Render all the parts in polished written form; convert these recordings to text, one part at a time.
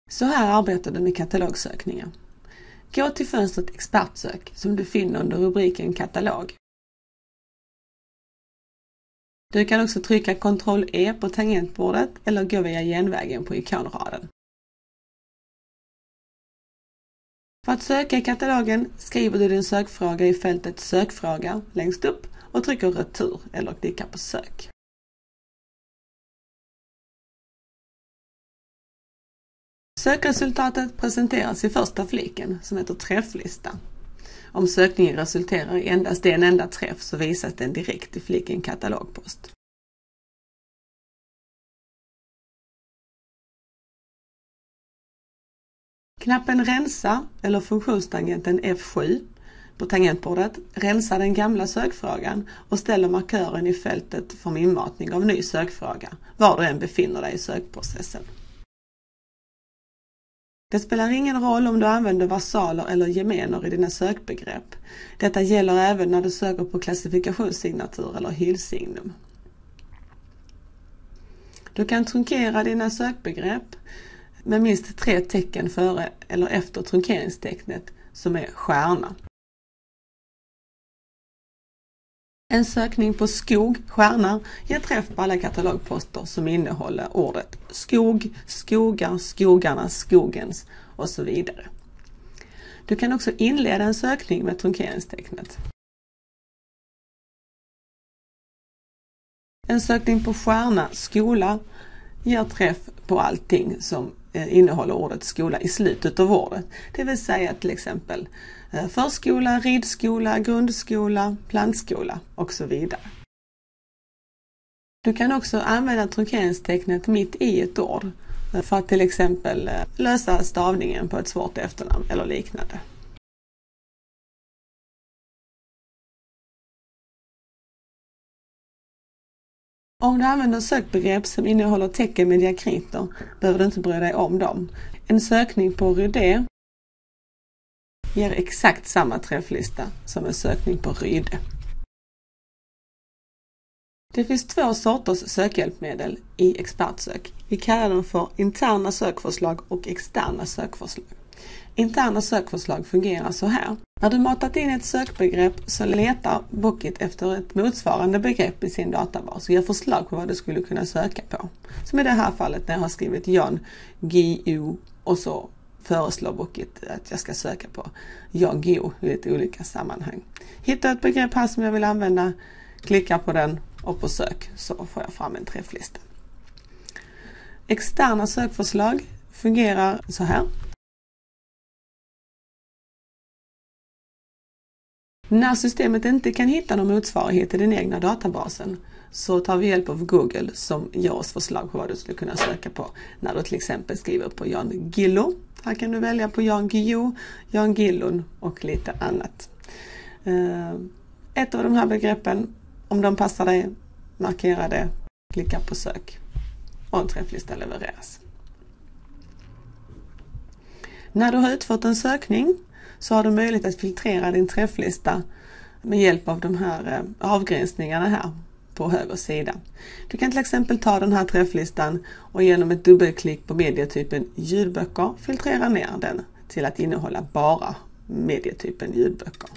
Så här arbetar du med katalogsökningar. Gå till fönstret Expertsök som du finner under rubriken Katalog. Du kan också trycka Ctrl+E på tangentbordet eller gå via genvägen på ikonraden. För att söka i katalogen skriver du din sökfråga i fältet Sökfråga längst upp och trycker Retur eller klickar på Sök. Sökresultatet presenteras i första fliken som heter Träfflista. Om sökningen resulterar i endast en enda träff så visas den direkt i fliken Katalogpost. Knappen Rensa eller funktionstangenten F7 på tangentbordet rensar den gamla sökfrågan och ställer markören i fältet för inmatning av ny sökfråga, var du än befinner dig i sökprocessen. Det spelar ingen roll om du använder versaler eller gemener i dina sökbegrepp. Detta gäller även när du söker på klassifikationssignatur eller hyllsignum. Du kan trunkera dina sökbegrepp med minst 3 tecken före eller efter trunkeringstecknet som är stjärna. En sökning på skog, stjärna, ger träff på alla katalogposter som innehåller ordet skog, skogar, skogarna, skogens och så vidare. Du kan också inleda en sökning med trunkeringstecknet. En sökning på stjärna, skola, ger träff på allting som innehåller ordet skola i slutet av ordet. Det vill säga till exempel förskola, ridskola, grundskola, plantskola och så vidare. Du kan också använda trunkeringstecknet mitt i ett ord för att till exempel lösa stavningen på ett svårt efternamn eller liknande. Om du använder sökbegrepp som innehåller tecken med diakriter behöver du inte bry dig om dem. En sökning på rydé ger exakt samma träfflista som en sökning på ryde. Det finns 2 sorters sökhjälpmedel i Expertsök. Vi kallar dem för interna sökförslag och externa sökförslag. Interna sökförslag fungerar så här. När du matat in ett sökbegrepp så letar Bookit efter ett motsvarande begrepp i sin databas och ger förslag på vad du skulle kunna söka på. Som i det här fallet när jag har skrivit Jan Guillou och så föreslår Bookit att jag ska söka på Jan Guillou i lite olika sammanhang. Hittar ett begrepp här som jag vill använda, klickar på den och på sök så får jag fram en träfflista. Externa sökförslag fungerar så här. När systemet inte kan hitta någon motsvarighet i den egna databasen så tar vi hjälp av Google som ger oss förslag på vad du skulle kunna söka på. När du till exempel skriver på Jan Guillou. Här kan du välja på Jan Guillou, Jan Guillou och lite annat. Ett av de här begreppen, om de passar dig, markera det, klicka på sök och en träfflista levereras. När du har utfört en sökning så har du möjlighet att filtrera din träfflista med hjälp av de här avgränsningarna här på höger sida. Du kan till exempel ta den här träfflistan och genom ett dubbelklick på medietypen ljudböcker filtrera ner den till att innehålla bara medietypen ljudböcker.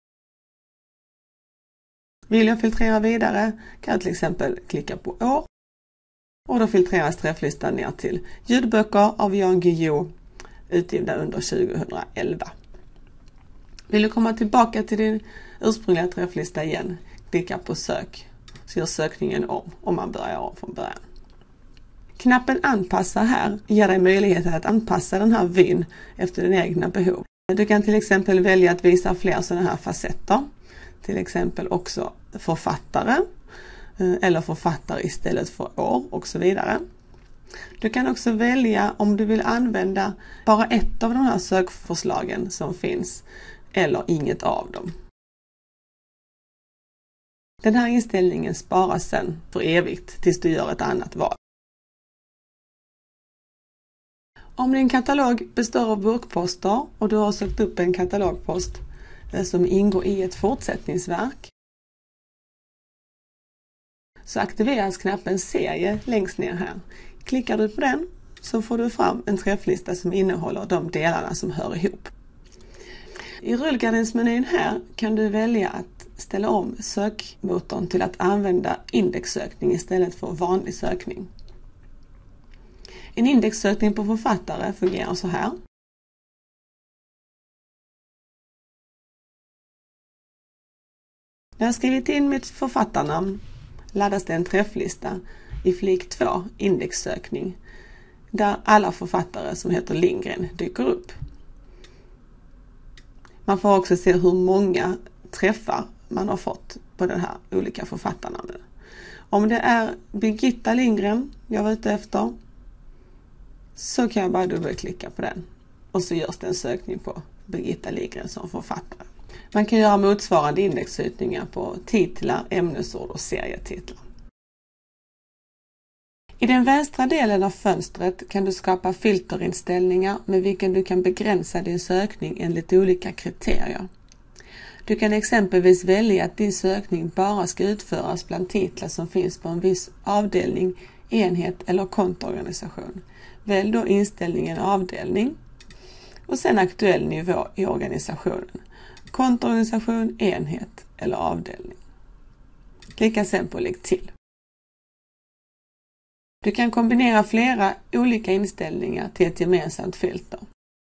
Vill jag filtrera vidare kan jag till exempel klicka på år och då filtreras träfflistan ner till ljudböcker av Jan Guillou utgivna under 2011. Vill du komma tillbaka till din ursprungliga träfflista igen, klicka på sök så gör sökningen om man börjar om från början. Knappen anpassa här ger dig möjlighet att anpassa den här vyn efter dina egna behov. Du kan till exempel välja att visa fler sådana här facetter, till exempel också författare eller författare istället för år och så vidare. Du kan också välja om du vill använda bara ett av de här sökförslagen som finns eller inget av dem. Den här inställningen sparas sedan för evigt tills du gör ett annat val. Om din katalog består av burkposter och du har sökt upp en katalogpost som ingår i ett fortsättningsverk så aktiveras knappen serie längst ner här. Klickar du på den så får du fram en träfflista som innehåller de delarna som hör ihop. I rullgardinsmenyn här kan du välja att ställa om sökmotorn till att använda indexsökning istället för vanlig sökning. En indexsökning på författare fungerar så här. När jag skrivit in mitt författarnamn laddas det en träfflista i flik 2, indexsökning, där alla författare som heter Lindgren dyker upp. Man får också se hur många träffar man har fått på de här olika författarnamnen. Om det är Birgitta Lindgren jag var ute efter, så kan jag bara dubbelklicka på den och så görs det en sökning på Birgitta Lindgren som författare. Man kan göra motsvarande indexsökningar på titlar, ämnesord och serietitlar. I den vänstra delen av fönstret kan du skapa filterinställningar med vilken du kan begränsa din sökning enligt olika kriterier. Du kan exempelvis välja att din sökning bara ska utföras bland titlar som finns på en viss avdelning, enhet eller kontoorganisation. Välj då inställningen avdelning och sen aktuell nivå i organisationen. Kontoorganisation, enhet eller avdelning. Klicka sen på lägg till. Du kan kombinera flera olika inställningar till ett gemensamt filter.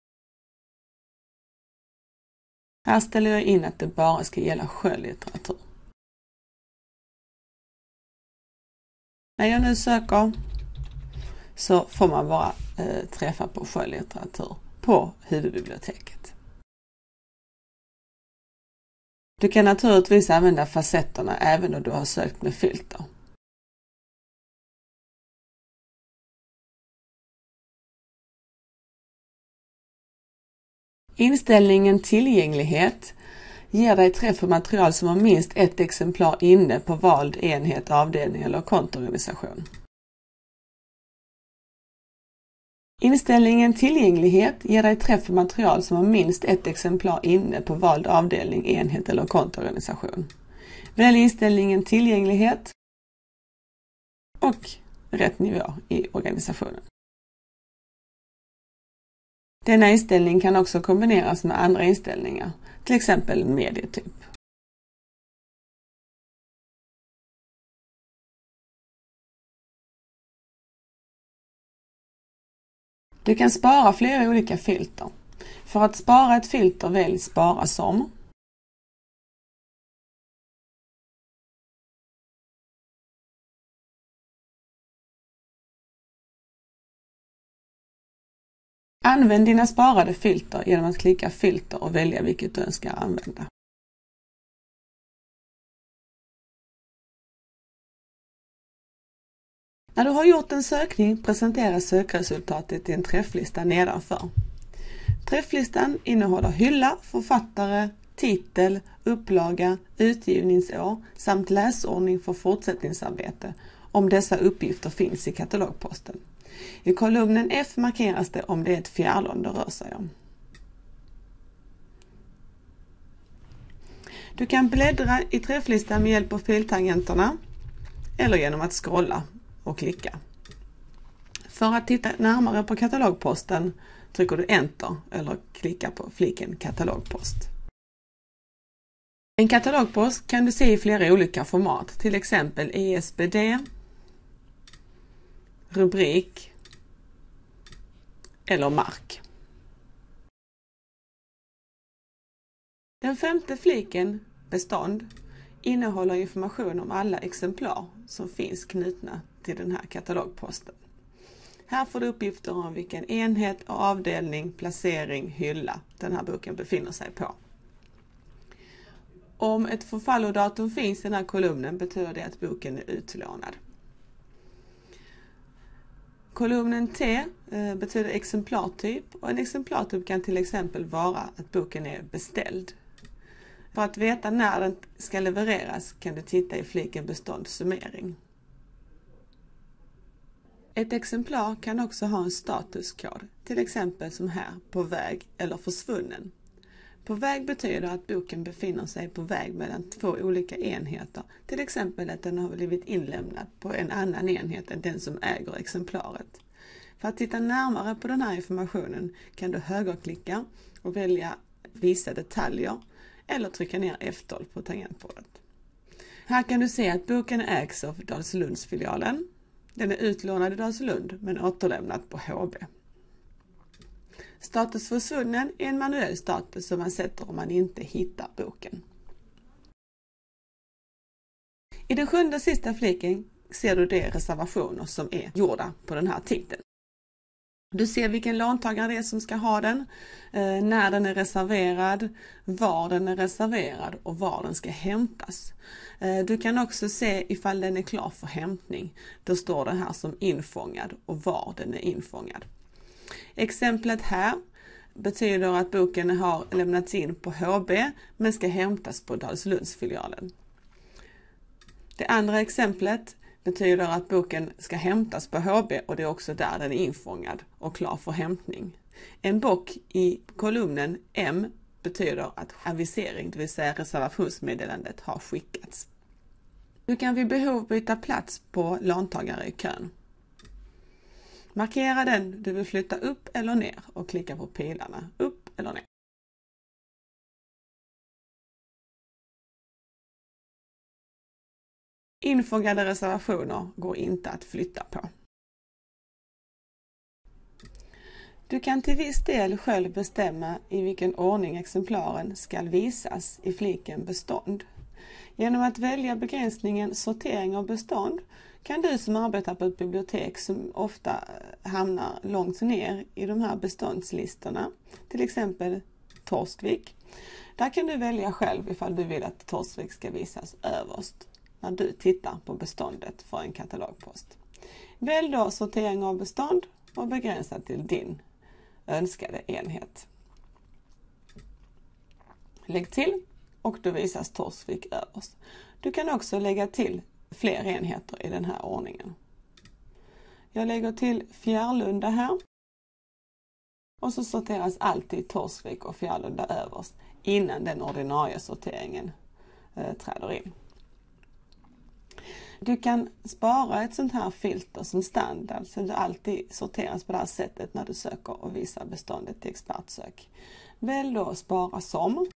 Här ställer jag in att det bara ska gälla skönlitteratur. När jag nu söker så får man bara träffa på skönlitteratur på huvudbiblioteket. Du kan naturligtvis använda facetterna även om du har sökt med filter. Inställningen tillgänglighet ger dig träff på material som har minst ett exemplar inne på vald enhet, avdelning eller kontoorganisation. Inställningen tillgänglighet ger dig träff på material som har minst ett exemplar inne på vald avdelning, enhet eller kontoorganisation. Välj inställningen tillgänglighet och rätt nivå i organisationen. Denna inställning kan också kombineras med andra inställningar, till exempel medietyp. Du kan spara flera olika filter. För att spara ett filter välj spara som. Använd dina sparade filter genom att klicka filter och välja vilket du önskar använda. När du har gjort en sökning presenteras sökresultatet i en träfflista nedanför. Träfflistan innehåller hylla, författare, titel, upplaga, utgivningsår samt läsordning för fortsättningsarbete om dessa uppgifter finns i katalogposten. I kolumnen F markeras det om det är ett fjärrlån det rör sig om. Du kan bläddra i träfflistan med hjälp av filtangenterna eller genom att scrolla och klicka. För att titta närmare på katalogposten trycker du Enter eller klickar på fliken katalogpost. En katalogpost kan du se i flera olika format, till exempel ESBD, rubrik eller mark. Den femte fliken, bestånd, innehåller information om alla exemplar som finns knutna till den här katalogposten. Här får du uppgifter om vilken enhet och avdelning, placering, hylla den här boken befinner sig på. Om ett förfallodatum finns i den här kolumnen betyder det att boken är utlånad. Kolumnen T betyder exemplartyp och en exemplartyp kan till exempel vara att boken är beställd. För att veta när den ska levereras kan du titta i fliken beståndssummering. Ett exemplar kan också ha en statuskod, till exempel som här, på väg eller försvunnen. På väg betyder att boken befinner sig på väg mellan två olika enheter, till exempel att den har blivit inlämnad på en annan enhet än den som äger exemplaret. För att titta närmare på den här informationen kan du högerklicka och välja visa detaljer eller trycka ner F12 på tangentbordet. Här kan du se att boken ägs av Dalslundsfilialen. Den är utlånad i Dalslund men återlämnad på HB. Status försvunnen är en manuell status som man sätter om man inte hittar boken. I den sjunde och sista fliken ser du de reservationer som är gjorda på den här titeln. Du ser vilken låntagare det är som ska ha den, när den är reserverad, var den är reserverad och var den ska hämtas. Du kan också se ifall den är klar för hämtning. Då står det här som infångad och var den är infångad. Exemplet här betyder att boken har lämnats in på HB men ska hämtas på Dalslundsfilialen. Det andra exemplet betyder att boken ska hämtas på HB och det är också där den är infångad och klar för hämtning. En bock i kolumnen M betyder att avisering, det vill säga reservationsmeddelandet, har skickats. Du kan vid behov byta plats på låntagare i kön. Markera den du vill flytta upp eller ner och klicka på pilarna upp eller ner. Infångade reservationer går inte att flytta på. Du kan till viss del själv bestämma i vilken ordning exemplaren ska visas i fliken bestånd. Genom att välja begränsningen sortering av bestånd kan du som arbetar på ett bibliotek som ofta hamnar långt ner i de här beståndslistorna, till exempel Torsvik. Där kan du välja själv ifall du vill att Torsvik ska visas överst när du tittar på beståndet för en katalogpost. Välj då sortering av bestånd och begränsa till din önskade enhet. Lägg till och då visas Torsvik överst. Du kan också lägga till fler enheter i den här ordningen. Jag lägger till Fjärlunda här. Och så sorteras alltid Torsvik och Fjärlunda överst innan den ordinarie sorteringen träder in. Du kan spara ett sånt här filter som standard så det alltid sorteras på det här sättet när du söker och visar beståndet i expertsök. Välj då spara som.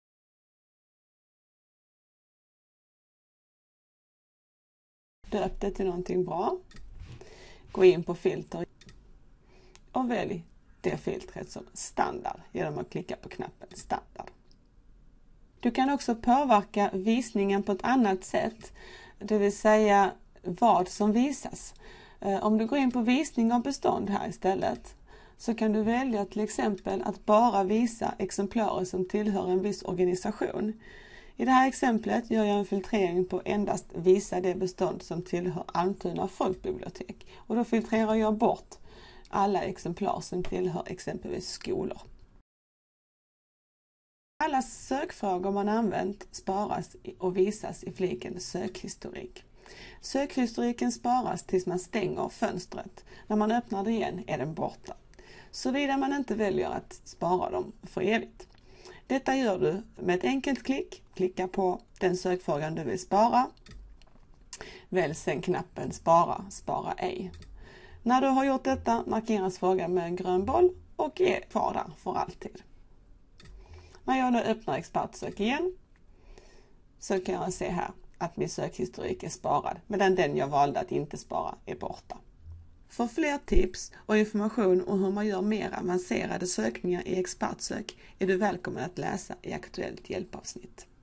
Döp det till någonting bra. Gå in på filter och välj det filtret som standard genom att klicka på knappen standard. Du kan också påverka visningen på ett annat sätt, det vill säga vad som visas. Om du går in på visning av bestånd här istället så kan du välja till exempel att bara visa exemplarer som tillhör en viss organisation. I det här exemplet gör jag en filtrering på endast visa det bestånd som tillhör Almtuna folkbibliotek och då filtrerar jag bort alla exemplar som tillhör exempelvis skolor. Alla sökfrågor man använt sparas och visas i fliken sökhistorik. Sökhistoriken sparas tills man stänger fönstret. När man öppnar det igen är den borta. Såvida man inte väljer att spara dem för evigt. Detta gör du med ett enkelt klick. Klicka på den sökfrågan du vill spara. Välj sedan knappen spara ej. När du har gjort detta markeras frågan med en grön boll och är kvar där för alltid. När jag nu öppnar expertsök igen så kan jag se här att min sökhistorik är sparad medan den jag valde att inte spara är borta. För fler tips och information om hur man gör mer avancerade sökningar i expertsök är du välkommen att läsa i aktuellt hjälpavsnitt.